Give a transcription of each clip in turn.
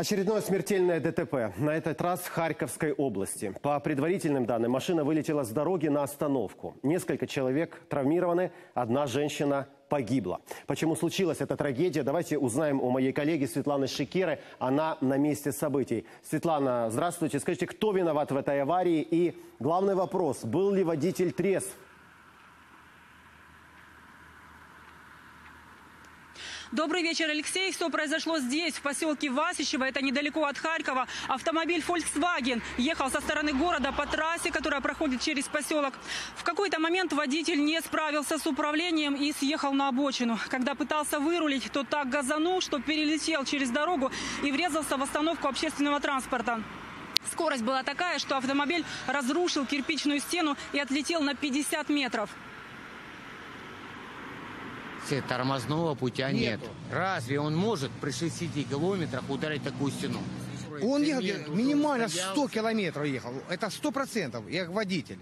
Очередное смертельное ДТП. На этот раз в Харьковской области. По предварительным данным, машина вылетела с дороги на остановку. Несколько человек травмированы, одна женщина погибла. Почему случилась эта трагедия, давайте узнаем у моей коллеги Светланы Шикеры. Она на месте событий. Светлана, здравствуйте. Скажите, кто виноват в этой аварии? И главный вопрос, был ли водитель трезв? Добрый вечер, Алексей. Все произошло здесь, в поселке Васищево. Это недалеко от Харькова. Автомобиль Volkswagen ехал со стороны города по трассе, которая проходит через поселок. В какой-то момент водитель не справился с управлением и съехал на обочину. Когда пытался вырулить, то так газанул, что перелетел через дорогу и врезался в остановку общественного транспорта. Скорость была такая, что автомобиль разрушил кирпичную стену и отлетел на 50 метров. Тормозного путя нет. Разве он может при 60 километрах ударить такую стену? Он ехал минимально 100 километров ехал. Это 100%. Я водитель.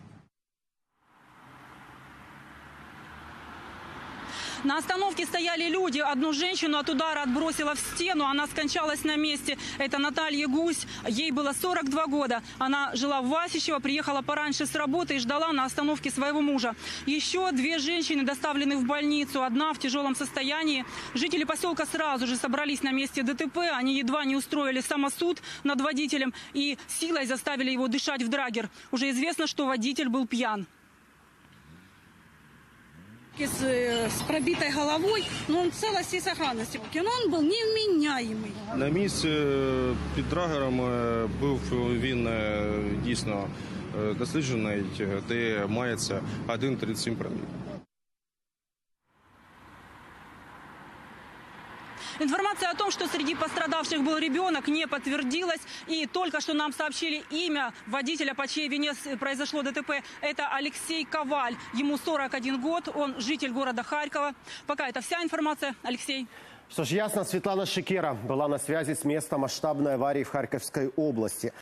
На остановке стояли люди. Одну женщину от удара отбросила в стену. Она скончалась на месте. Это Наталья Гусь. Ей было 42 года. Она жила в Васищево, приехала пораньше с работы и ждала на остановке своего мужа. Еще две женщины доставлены в больницу. Одна в тяжелом состоянии. Жители поселка сразу же собрались на месте ДТП. Они едва не устроили самосуд над водителем и силой заставили его дышать в драгер. Уже известно, что водитель был пьян. С пробитой головой, но он в целости и сохранности. Но он был невменяемый. На місці під драгером був він дійсно досліджений, де мається 1,37 проміл. Информация о том, что среди пострадавших был ребенок, не подтвердилась. И только что нам сообщили имя водителя, по чьей вине произошло ДТП. Это Алексей Коваль. Ему 41 год, он житель города Харькова. Пока это вся информация. Алексей. Что ж, ясно, Светлана Шикера была на связи с местом масштабной аварии в Харьковской области.